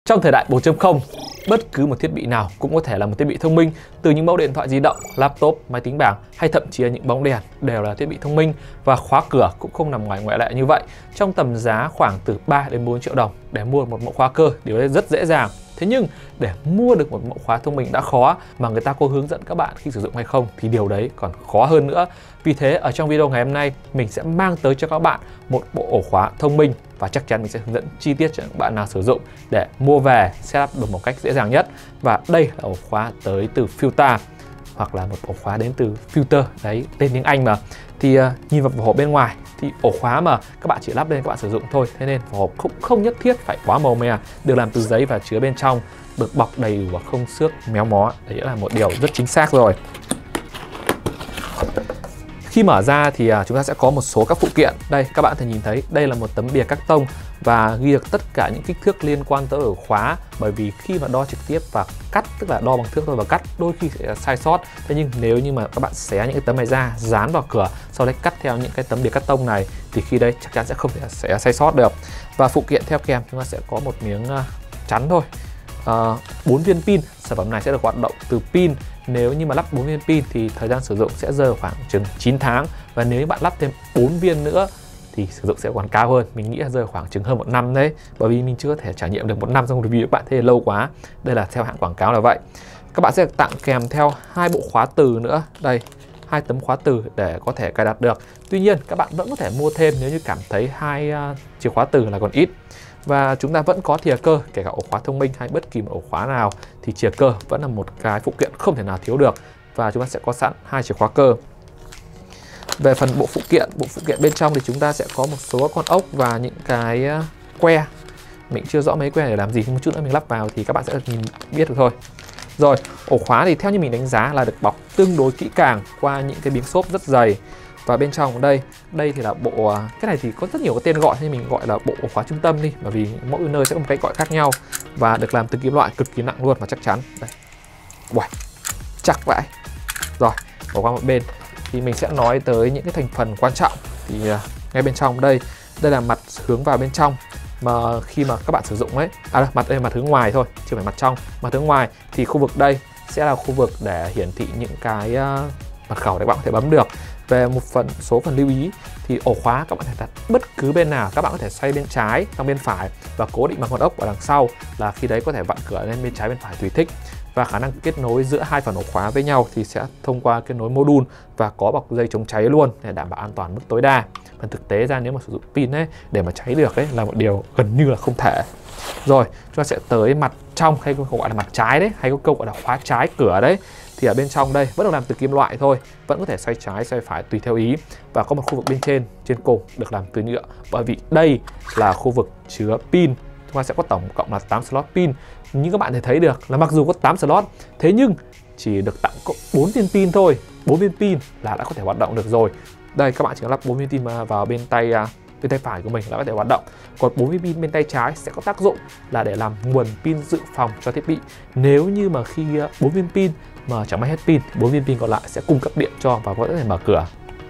Trong thời đại 4.0, bất cứ một thiết bị nào cũng có thể là một thiết bị thông minh, từ những mẫu điện thoại di động, laptop, máy tính bảng hay thậm chí là những bóng đèn đều là thiết bị thông minh, và khóa cửa cũng không nằm ngoài ngoại lệ như vậy. Trong tầm giá khoảng từ 3 đến 4 triệu đồng để mua một mẫu khóa cơ, điều đấy rất dễ dàng. Thế nhưng để mua được một mẫu khóa thông minh đã khó, mà người ta có hướng dẫn các bạn khi sử dụng hay không thì điều đấy còn khó hơn nữa. Vì thế ở trong video ngày hôm nay mình sẽ mang tới cho các bạn một bộ ổ khóa thông minh, và chắc chắn mình sẽ hướng dẫn chi tiết cho các bạn nào sử dụng để mua về setup được một cách dễ dàng nhất. Và đây là ổ khóa tới từ Filta, hoặc là một ổ khóa đến từ Filter, đấy tên tiếng Anh mà. Thì nhìn vào vỏ hộp bên ngoài thì ổ khóa mà các bạn chỉ lắp lên các bạn sử dụng thôi, thế nên vỏ hộp cũng không nhất thiết phải quá màu mè, được làm từ giấy và chứa bên trong được bọc đầy đủ và không xước méo mó. Đấy là một điều rất chính xác rồi. Khi mở ra thì chúng ta sẽ có một số các phụ kiện. Đây các bạn có thể nhìn thấy đây là một tấm bìa cắt tông và ghi được tất cả những kích thước liên quan tới ổ khóa, bởi vì khi mà đo trực tiếp và cắt, tức là đo bằng thước thôi và cắt, đôi khi sẽ sai sót. Thế nhưng nếu như mà các bạn xé những cái tấm này ra, dán vào cửa, sau đấy cắt theo những cái tấm bìa cắt tông này thì khi đây chắc chắn sẽ không thể sẽ sai sót được. Và phụ kiện theo kèm chúng ta sẽ có một miếng chắn thôi, 4 viên pin. Sản phẩm này sẽ được hoạt động từ pin. Nếu như mà lắp 4 viên pin thì thời gian sử dụng sẽ rơi khoảng chừng 9 tháng. Và nếu như bạn lắp thêm 4 viên nữa thì sử dụng sẽ còn cao hơn. Mình nghĩ là rơi khoảng chừng hơn 1 năm đấy. Bởi vì mình chưa có thể trải nghiệm được 1 năm trong review các bạn, thế là lâu quá. Đây là theo hãng quảng cáo là vậy. Các bạn sẽ được tặng kèm theo 2 bộ khóa từ nữa. Đây, 2 tấm khóa từ để có thể cài đặt được. Tuy nhiên các bạn vẫn có thể mua thêm nếu như cảm thấy 2 chìa khóa từ là còn ít. Và chúng ta vẫn có thìa cơ, kể cả ổ khóa thông minh hay bất kỳ một ổ khóa nào thì thìa cơ vẫn là một cái phụ kiện không thể nào thiếu được. Và chúng ta sẽ có sẵn 2 chìa khóa cơ. Về phần bộ phụ kiện bên trong thì chúng ta sẽ có một số con ốc và những cái que. Mình chưa rõ mấy que để làm gì, nhưng một chút nữa mình lắp vào thì các bạn sẽ nhìn biết được thôi. Rồi, ổ khóa thì theo như mình đánh giá là được bọc tương đối kỹ càng qua những cái miếng xốp rất dày. Và bên trong đây thì là bộ, cái này thì có rất nhiều cái tên gọi, nhưng mình gọi là bộ ổ khóa trung tâm đi, bởi vì mỗi nơi sẽ có một cái gọi khác nhau, và được làm từ kim loại cực kỳ nặng luôn và chắc chắn. Đây, uầy, chắc vậy. Rồi, bỏ qua một bên thì mình sẽ nói tới những cái thành phần quan trọng. Thì ngay bên trong đây là mặt hướng vào bên trong, mà khi mà các bạn sử dụng ấy, mặt đây là mặt hướng ngoài thôi, chưa phải mặt trong. Mặt hướng ngoài thì khu vực đây sẽ là khu vực để hiển thị những cái mật khẩu để các bạn có thể bấm được. Về một số phần lưu ý thì ổ khóa các bạn có thể đặt bất cứ bên nào, các bạn có thể xoay bên trái sang bên phải và cố định bằng con ốc ở đằng sau, là khi đấy có thể vặn cửa lên bên trái bên phải tùy thích. Và khả năng kết nối giữa hai phần ổ khóa với nhau thì sẽ thông qua kết nối module và có bọc dây chống cháy luôn để đảm bảo an toàn mức tối đa. Phần thực tế ra nếu mà sử dụng pin ấy, để mà cháy được ấy là một điều gần như là không thể. Rồi chúng ta sẽ tới mặt trong, hay gọi là mặt trái đấy, hay có câu gọi là khóa trái cửa đấy. Thì ở bên trong đây vẫn được làm từ kim loại thôi, vẫn có thể xoay trái xoay phải tùy theo ý, và có một khu vực bên trên cùng được làm từ nhựa, bởi vì đây là khu vực chứa pin. Chúng ta sẽ có tổng cộng là 8 slot pin. Như các bạn thể thấy được là mặc dù có 8 slot, thế nhưng chỉ được tặng có 4 viên pin thôi. 4 viên pin là đã có thể hoạt động được rồi. Đây các bạn chỉ lắp 4 viên pin vào bên tay phải của mình là có thể hoạt động. Còn 4 viên pin bên tay trái sẽ có tác dụng là để làm nguồn pin dự phòng cho thiết bị. Nếu như mà khi 4 viên pin mà chẳng may hết pin, 4 viên pin còn lại sẽ cung cấp điện cho và có thể mở cửa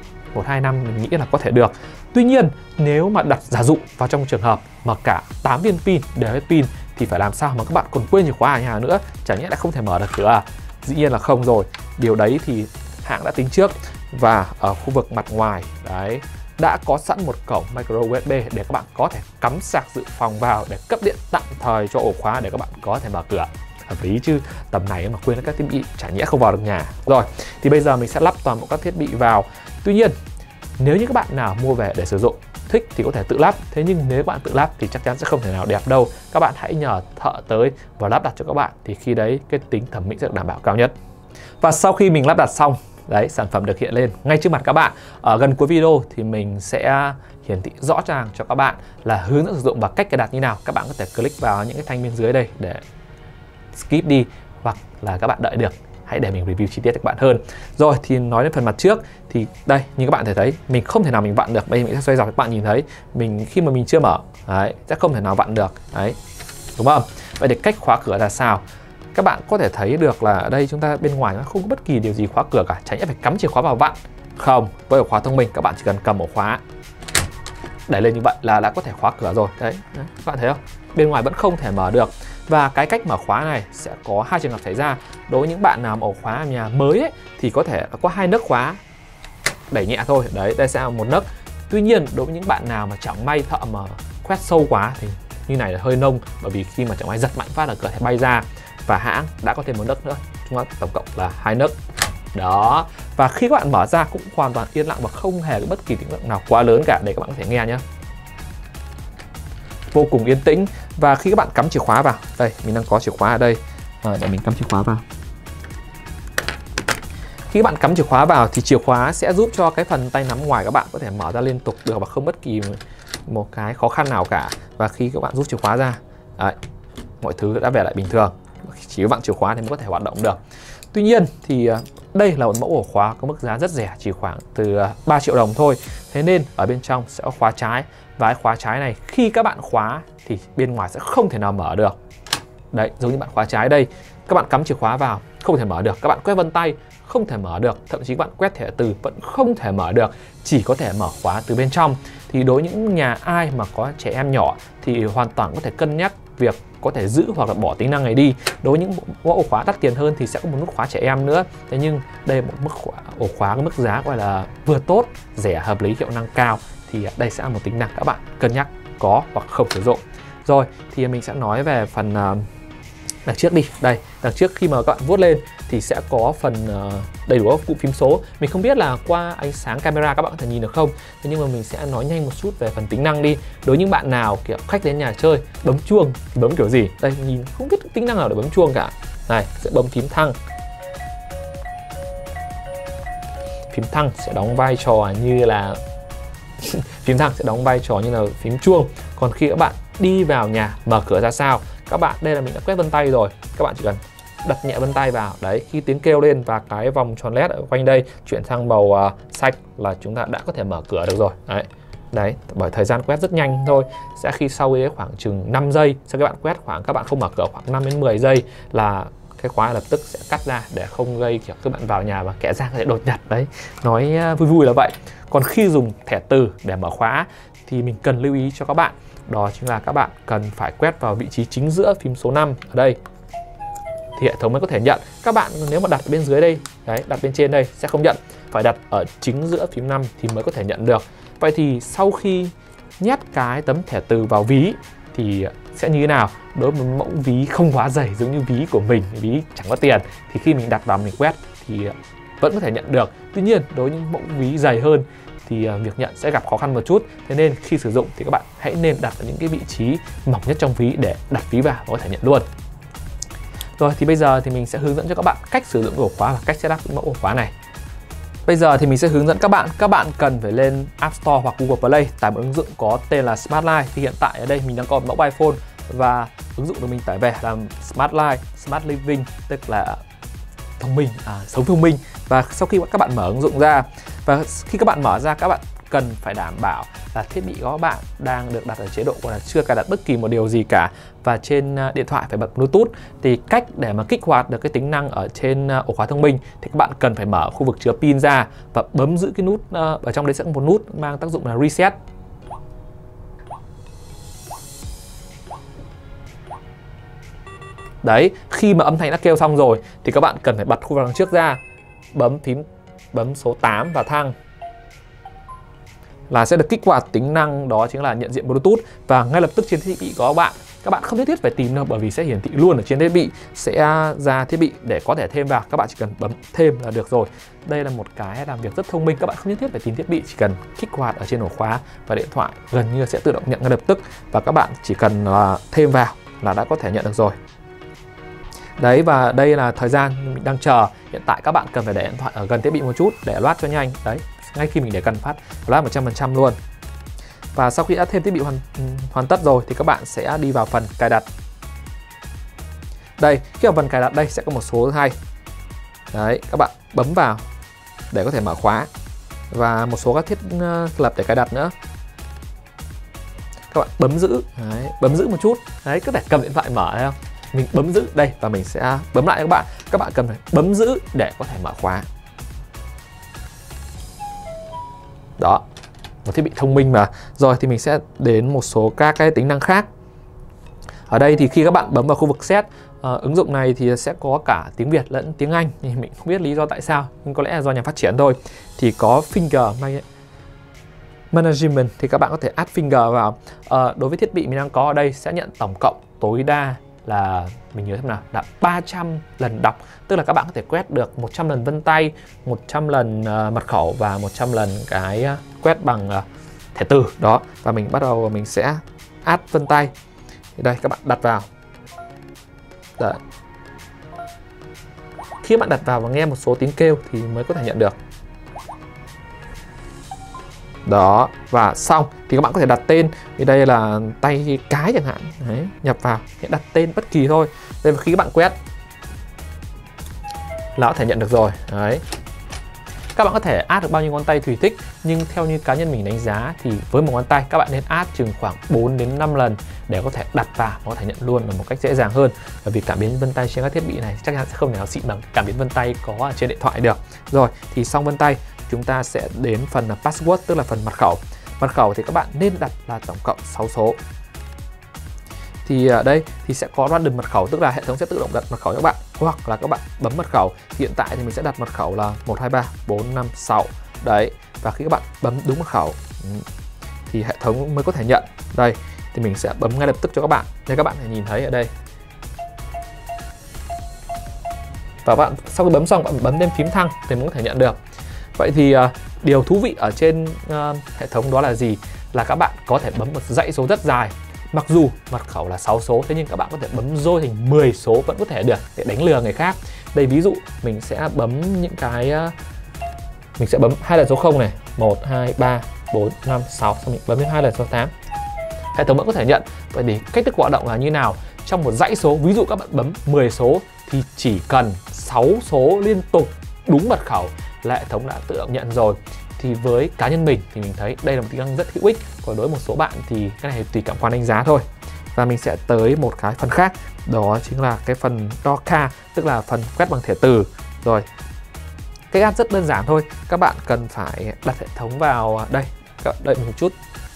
1-2 năm, mình nghĩ là có thể được. Tuy nhiên nếu mà đặt giả dụ vào trong trường hợp mà cả 8 viên pin đều hết pin thì phải làm sao mà các bạn còn quên chìa khóa ở nhà nữa, chẳng nhẽ lại không thể mở được cửa à? Dĩ nhiên là không rồi. Điều đấy thì hãng đã tính trước, và ở khu vực mặt ngoài đấy đã có sẵn một cổng micro USB để các bạn có thể cắm sạc dự phòng vào để cấp điện tạm thời cho ổ khóa để các bạn có thể mở cửa. Hợp lý chứ, tầm này mà quên các thiết bị chả nhẽ không vào được nhà. Rồi, thì bây giờ mình sẽ lắp toàn bộ các thiết bị vào. Tuy nhiên, nếu như các bạn nào mua về để sử dụng, thích thì có thể tự lắp. Thế nhưng nếu bạn tự lắp thì chắc chắn sẽ không thể nào đẹp đâu. Các bạn hãy nhờ thợ tới và lắp đặt cho các bạn, thì khi đấy cái tính thẩm mỹ sẽ được đảm bảo cao nhất. Và sau khi mình lắp đặt xong, đấy, sản phẩm được hiện lên ngay trước mặt các bạn. Ở gần cuối video thì mình sẽ hiển thị rõ ràng cho các bạn là hướng dẫn sử dụng và cách cài đặt như nào. Các bạn có thể click vào những cái thanh bên dưới đây để skip đi, hoặc là các bạn đợi được. Hãy để mình review chi tiết cho các bạn hơn. Rồi thì nói đến phần mặt trước thì đây, như các bạn thể thấy, mình không thể nào mình vặn được. Bây giờ mình sẽ xoay dọc cho các bạn nhìn thấy. Khi mà mình chưa mở, đấy, sẽ không thể nào vặn được. Đấy, đúng không? Vậy thì cách khóa cửa là sao? Các bạn có thể thấy được là ở đây chúng ta bên ngoài nó không có bất kỳ điều gì khóa cửa cả, chẳng nhẽ phải cắm chìa khóa vào vặn. Không, với ổ khóa thông minh các bạn chỉ cần cầm ổ khóa đẩy lên như vậy là đã có thể khóa cửa rồi. Đấy, các bạn thấy không? Bên ngoài vẫn không thể mở được. Và cái cách mở khóa này sẽ có hai trường hợp xảy ra. Đối với những bạn nào mà ổ khóa ở nhà mới ấy, thì có thể có 2 nấc khóa, đẩy nhẹ thôi. Đấy, đây sẽ là một nấc. Tuy nhiên đối với những bạn nào mà chẳng may thợ mà quét sâu quá thì như này là hơi nông, bởi vì khi mà chẳng may giật mạnh phát là cửa thể bay ra. Và hãng đã có thêm một nấc nữa, chúng ta tổng cộng là 2 nấc. Đó. Và khi các bạn mở ra cũng hoàn toàn yên lặng và không hề có bất kỳ tiếng động nào quá lớn cả. Để các bạn có thể nghe nhé. Vô cùng yên tĩnh. Và khi các bạn cắm chìa khóa vào, đây mình đang có chìa khóa ở đây, để mình cắm chìa khóa vào. Khi các bạn cắm chìa khóa vào thì chìa khóa sẽ giúp cho cái phần tay nắm ngoài các bạn có thể mở ra liên tục được và không bất kỳ một cái khó khăn nào cả. Và khi các bạn rút chìa khóa ra, đấy, mọi thứ đã về lại bình thường. Chỉ có vặn chìa khóa thì mới có thể hoạt động được. Tuy nhiên thì đây là một mẫu ổ khóa có mức giá rất rẻ, chỉ khoảng từ 3 triệu đồng thôi. Thế nên ở bên trong sẽ có khóa trái. Và cái khóa trái này khi các bạn khóa thì bên ngoài sẽ không thể nào mở được. Đấy, giống như bạn khóa trái đây, các bạn cắm chìa khóa vào không thể mở được, các bạn quét vân tay không thể mở được, thậm chí các bạn quét thẻ từ vẫn không thể mở được, chỉ có thể mở khóa từ bên trong. Thì đối với những nhà ai mà có trẻ em nhỏ thì hoàn toàn có thể cân nhắc việc có thể giữ hoặc là bỏ tính năng này đi. Đối với những mẫu ổ khóa đắt tiền hơn thì sẽ có một nút khóa trẻ em nữa. Thế nhưng đây là một ổ khóa có mức giá gọi là vừa tốt, rẻ, hợp lý, hiệu năng cao. Thì đây sẽ là một tính năng các bạn cân nhắc có hoặc không sử dụng. Rồi thì mình sẽ nói về phần đằng trước đi. Đây, đằng trước khi mà các bạn vuốt lên thì sẽ có phần đầy đủ các cụm phím số. Mình không biết là qua ánh sáng camera các bạn có thể nhìn được không. Thế nhưng mà mình sẽ nói nhanh một chút về phần tính năng đi. Đối với những bạn nào kiểu khách đến nhà chơi bấm chuông thì bấm kiểu gì? Đây, nhìn không biết tính năng nào để bấm chuông cả. Này, sẽ bấm phím thăng. Phím thăng sẽ đóng vai trò như là phím thăng sẽ đóng vai trò như là phím chuông. Còn khi các bạn đi vào nhà mở cửa ra sao, các bạn, đây là mình đã quét vân tay rồi, các bạn chỉ cần đặt nhẹ vân tay vào. Đấy, khi tiếng kêu lên và cái vòng tròn led ở quanh đây chuyển sang màu xanh là chúng ta đã có thể mở cửa được rồi. Đấy, bởi thời gian quét rất nhanh thôi. Sẽ khi sau ấy khoảng chừng 5 giây, sau các bạn quét khoảng, các bạn không mở cửa khoảng 5 đến 10 giây là cái khóa lập tức sẽ cắt ra để không gây kiểu các bạn vào nhà và kẻ gian có thể đột nhập. Đấy, nói vui vui là vậy. Còn khi dùng thẻ từ để mở khóa thì mình cần lưu ý cho các bạn, đó chính là các bạn cần phải quét vào vị trí chính giữa phím số 5 ở đây thì hệ thống mới có thể nhận. Các bạn nếu mà đặt bên dưới đây, đấy, đặt bên trên đây sẽ không nhận, phải đặt ở chính giữa phím 5 thì mới có thể nhận được. Vậy thì sau khi nhét cái tấm thẻ từ vào ví thì sẽ như thế nào? Đối với một mẫu ví không quá dày giống như ví của mình, ví chẳng có tiền, thì khi mình đặt vào mình quét thì vẫn có thể nhận được. Tuy nhiên đối với những mẫu ví dày hơn thì việc nhận sẽ gặp khó khăn một chút. Thế nên khi sử dụng thì các bạn hãy nên đặt ở những cái vị trí mỏng nhất trong ví để đặt ví vào và có thể nhận luôn. Rồi thì bây giờ thì mình sẽ hướng dẫn cho các bạn cách sử dụng ổ khóa và cách setup mẫu ổ khóa này. Bây giờ thì mình sẽ hướng dẫn các bạn cần phải lên App Store hoặc Google Play tải một ứng dụng có tên là Smart Life. Thì hiện tại ở đây mình đang có mẫu iPhone và ứng dụng được mình tải về là Smart Life, Smart Living, tức là thông minh, sống thông minh. Và sau khi các bạn mở ứng dụng ra và khi các bạn mở ra, các bạn cần phải đảm bảo là thiết bị của các bạn đang được đặt ở chế độ gọi là chưa cài đặt bất kỳ một điều gì cả, và trên điện thoại phải bật Bluetooth. Thì cách để mà kích hoạt được cái tính năng ở trên ổ khóa thông minh thì các bạn cần phải mở khu vực chứa pin ra và bấm giữ cái nút, ở trong đấy sẽ có một nút mang tác dụng là reset. Đấy, khi mà âm thanh đã kêu xong rồi thì các bạn cần phải bật khu vực đằng trước ra, bấm số 8 và thăng là sẽ được kích hoạt tính năng, đó chính là nhận diện Bluetooth. Và ngay lập tức trên thiết bị của các bạn không nhất thiết phải tìm đâu, bởi vì sẽ hiển thị luôn ở trên thiết bị, sẽ ra thiết bị để có thể thêm vào. Các bạn chỉ cần bấm thêm là được rồi. Đây là một cái làm việc rất thông minh, các bạn không nhất thiết phải tìm thiết bị, chỉ cần kích hoạt ở trên ổ khóa và điện thoại gần như sẽ tự động nhận ngay lập tức, và các bạn chỉ cần thêm vào là đã có thể nhận được rồi. Đấy, và đây là thời gian mình đang chờ. Hiện tại các bạn cần phải để điện thoại ở gần thiết bị một chút để loát cho nhanh. Đấy, ngay khi mình để cần phát loát 100% luôn. Và sau khi đã thêm thiết bị hoàn tất rồi thì các bạn sẽ đi vào phần cài đặt. Đây, khi vào phần cài đặt đây sẽ có một số hay. Đấy, các bạn bấm vào để có thể mở khóa và một số các thiết lập để cài đặt nữa. Các bạn bấm giữ, đấy, bấm giữ một chút. Đấy, cứ để cầm điện thoại mở thấy không? Mình bấm giữ đây và mình sẽ bấm lại các bạn cần phải bấm giữ để có thể mở khóa. Đó, một thiết bị thông minh mà. Rồi thì mình sẽ đến một số các cái tính năng khác. Ở đây thì khi các bạn bấm vào khu vực set, ứng dụng này thì sẽ có cả tiếng Việt lẫn tiếng Anh. Thì mình không biết lý do tại sao, nhưng có lẽ là do nhà phát triển thôi. Thì có Finger Management thì các bạn có thể add finger vào. Đối với thiết bị mình đang có ở đây sẽ nhận tổng cộng tối đa là, mình nhớ xem nào, là 300 lần đọc. Tức là các bạn có thể quét được 100 lần vân tay, 100 lần mật khẩu và 100 lần cái quét bằng thẻ từ đó. Và mình bắt đầu mình sẽ add vân tay. Thì đây các bạn đặt vào. Đấy. Khi bạn đặt vào và nghe một số tiếng kêu thì mới có thể nhận được. Đó, và xong thì các bạn có thể đặt tên. Thì đây là tay cái chẳng hạn. Đấy, nhập vào, đặt tên bất kỳ thôi. Đây, khi các bạn quét là có thể nhận được rồi. Đấy. Các bạn có thể add được bao nhiêu ngón tay tùy thích, nhưng theo như cá nhân mình đánh giá thì với một ngón tay các bạn nên add chừng khoảng 4 đến 5 lần để có thể đặt vào và có thể nhận luôn là một cách dễ dàng hơn. Bởi vì cảm biến vân tay trên các thiết bị này chắc chắn sẽ không thể nào xịn bằng cảm biến vân tay có ở trên điện thoại được. Rồi, thì xong vân tay, chúng ta sẽ đến phần là password, tức là phần mật khẩu. Mật khẩu thì các bạn nên đặt là tổng cộng 6 số. Thì ở đây thì sẽ có random mật khẩu, tức là hệ thống sẽ tự động đặt mật khẩu cho các bạn, hoặc là các bạn bấm mật khẩu. Hiện tại thì mình sẽ đặt mật khẩu là 1234556. Đấy, và khi các bạn bấm đúng mật khẩu thì hệ thống mới có thể nhận. Đây, thì mình sẽ bấm ngay lập tức cho các bạn. Đây, các bạn hãy nhìn thấy ở đây. Và bạn sau khi bấm xong, bạn bấm lên phím thăng thì mới có thể nhận được. Vậy thì điều thú vị ở trên hệ thống đó là gì? Là các bạn có thể bấm một dãy số rất dài. Mặc dù mật khẩu là 6 số, thế nhưng các bạn có thể bấm dôi thành 10 số vẫn có thể được để đánh lừa người khác. Đây, ví dụ mình sẽ bấm những cái, mình sẽ bấm 2 lần số 0 này, 1, 2, 3, 4, 5, 6, xong mình bấm đến 2 lần số 8. Hệ thống vẫn có thể nhận. Vậy thì cách thức hoạt động là như nào? Trong một dãy số, ví dụ các bạn bấm 10 số thì chỉ cần 6 số liên tục đúng mật khẩu là hệ thống đã tự động nhận rồi. Thì với cá nhân mình thì mình thấy đây là một tính năng rất hữu ích. Còn đối với một số bạn thì cái này tùy cảm quan đánh giá thôi. Và mình sẽ tới một cái phần khác, đó chính là cái phần Doka, tức là phần quét bằng thẻ từ. Rồi, cách add rất đơn giản thôi. Các bạn cần phải đặt hệ thống vào đây. Các bạn đợi một chút.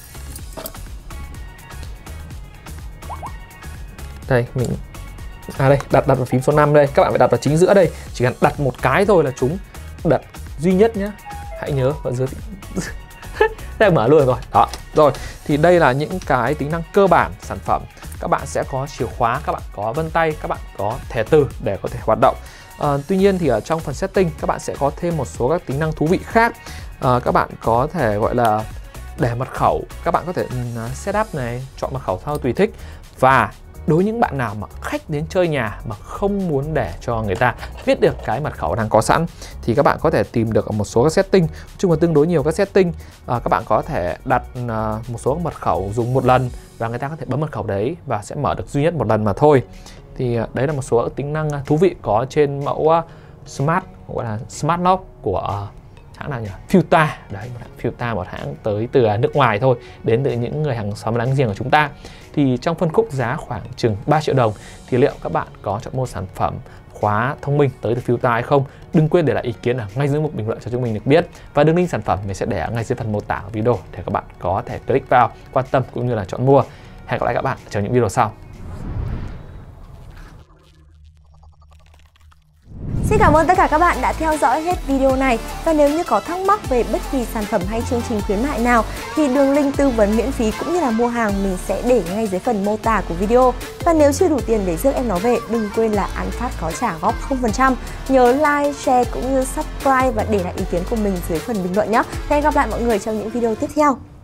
Đây, mình đây, đặt vào phím số 5 đây. Các bạn phải đặt vào chính giữa đây. Chỉ cần đặt một cái thôi là chúng đặt duy nhất nhé. Hãy nhớ ở dưới đây, mở luôn rồi. Đó. Rồi, thì đây là những cái tính năng cơ bản sản phẩm. Các bạn sẽ có chìa khóa, các bạn có vân tay, các bạn có thẻ từ để có thể hoạt động. Tuy nhiên thì ở trong phần setting các bạn sẽ có thêm một số các tính năng thú vị khác. Các bạn có thể gọi là để mật khẩu, các bạn có thể setup này, chọn mật khẩu theo tùy thích. Và đối với những bạn nào mà khách đến chơi nhà mà không muốn để cho người ta biết được cái mật khẩu đang có sẵn thì các bạn có thể tìm được ở một số các setting, chung là tương đối nhiều các setting. Các bạn có thể đặt một số mật khẩu dùng một lần và người ta có thể bấm mật khẩu đấy và sẽ mở được duy nhất một lần mà thôi. Thì đấy là một số tính năng thú vị có trên mẫu Smart, gọi là Smart Lock của hãng nào nhỉ? Futa. Đấy, Futa, một hãng tới từ nước ngoài thôi, đến từ những người hàng xóm láng giềng của chúng ta. Thì trong phân khúc giá khoảng chừng 3 triệu đồng thì liệu các bạn có chọn mua sản phẩm khóa thông minh tới từ Futa hay không? Đừng quên để lại ý kiến ở ngay dưới mục bình luận cho chúng mình được biết. Và đường link sản phẩm mình sẽ để ở ngay dưới phần mô tả của video để các bạn có thể click vào, quan tâm cũng như là chọn mua. Hẹn gặp lại các bạn trong những video sau. Xin cảm ơn tất cả các bạn đã theo dõi hết video này. Và nếu như có thắc mắc về bất kỳ sản phẩm hay chương trình khuyến mại nào thì đường link tư vấn miễn phí cũng như là mua hàng mình sẽ để ngay dưới phần mô tả của video. Và nếu chưa đủ tiền để rước em nó về, đừng quên là An Phát có trả góp 0%. Nhớ like, share cũng như subscribe và để lại ý kiến của mình dưới phần bình luận nhé. Hẹn gặp lại mọi người trong những video tiếp theo.